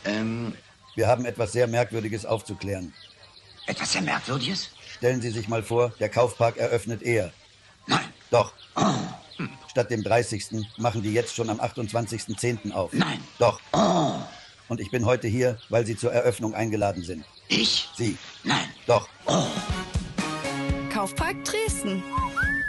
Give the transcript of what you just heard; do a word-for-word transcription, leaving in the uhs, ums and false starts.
Ähm, Wir haben etwas sehr Merkwürdiges aufzuklären. etwas sehr Merkwürdiges? Stellen Sie sich mal vor, der Kaufpark eröffnet eher. Nein. Doch. Oh. Statt dem dreißigsten machen die jetzt schon am achtundzwanzigsten zehnten auf. Nein. Doch. Oh. Und ich bin heute hier, weil Sie zur Eröffnung eingeladen sind. Ich? Sie. Nein. Doch. Oh. Kaufpark Dresden.